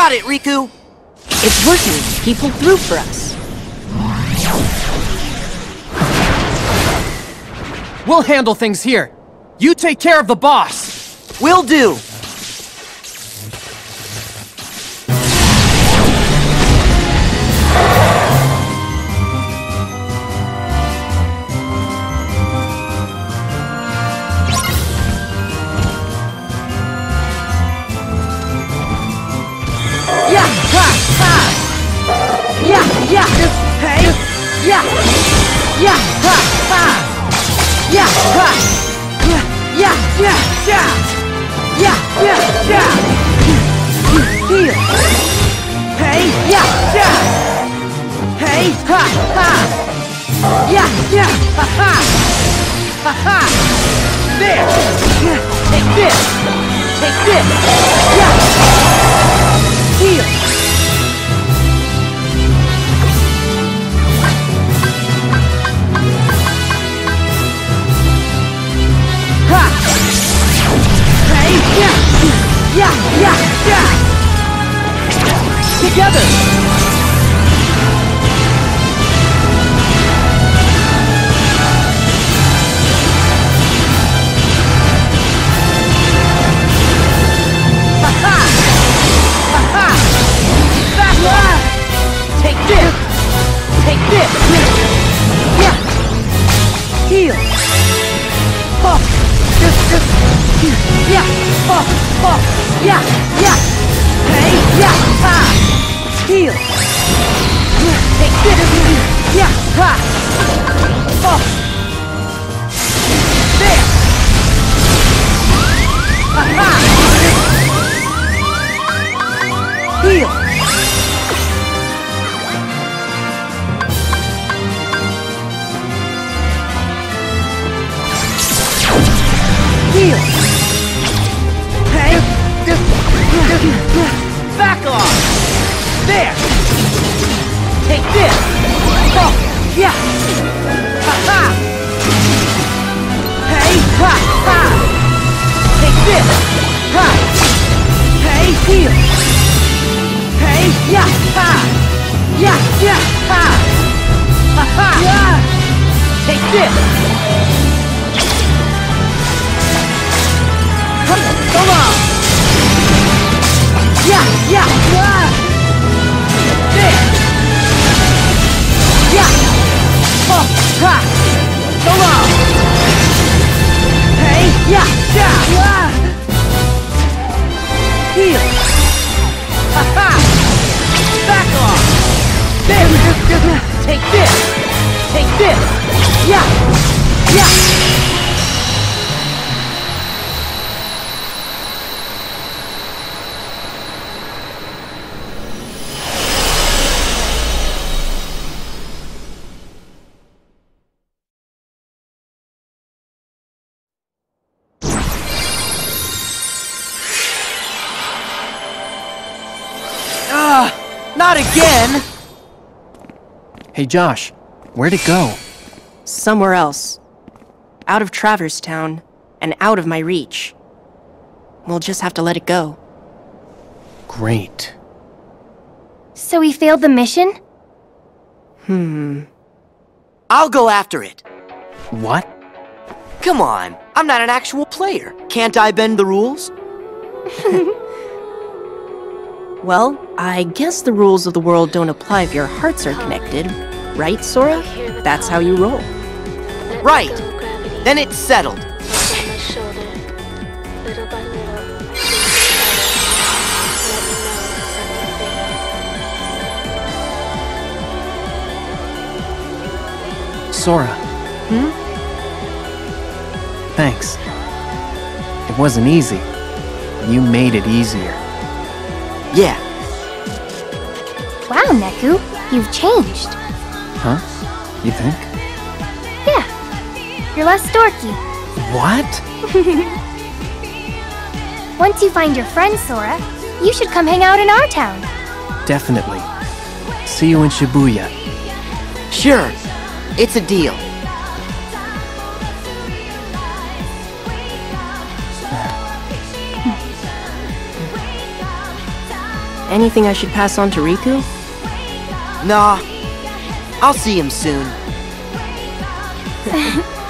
got it, Riku! It's working. He pulled through for us. We'll handle things here. You take care of the boss. Will do! There! Take this! Take this! Yeah! Heal! Ha! Hey! Yeah! Together! Take this! Take this! Yeah! Heal! Oh! Just... Yeah! Oh! Oh! Yeah! Yeah! Hey! Yeah! Ha! Heal! Take this! Yeah! Ha! Oh! There! Ha-ha! Heal! Heal! Hey! Back off! There! Take this! Oh! Yeah! Ha-ha! Hey! Ha-ha! Take this! Ha! Hey! Heal! Hey! Yeah! Ha! Yeah! Yeah! Ha! Ha-ha! Yeah! Take this! Come on! Yeah! Yeah! There! Yeah! Oh! Ha! Come on! Hey! Yeah! Yeah! Heal! Ha-ha! Back off! There! Take this! Take this! Yeah! Yeah! Not again! Hey Josh, where'd it go? Somewhere else. Out of Traverse Town, and out of my reach. We'll just have to let it go. Great. So we failed the mission? I'll go after it. What? Come on, I'm not an actual player. Can't I bend the rules? Well, I guess the rules of the world don't apply if your hearts are connected. Right, Sora? That's how you roll. Right. Then it's settled. Sora. Thanks. It wasn't easy. You made it easier. Yeah. Wow, Neku, you've changed. Huh? You think? Yeah, you're less dorky. What? Once you find your friend, Sora, you should come hang out in our town. Definitely. See you in Shibuya. Sure. It's a deal. Anything I should pass on to Riku? Nah, I'll see him soon.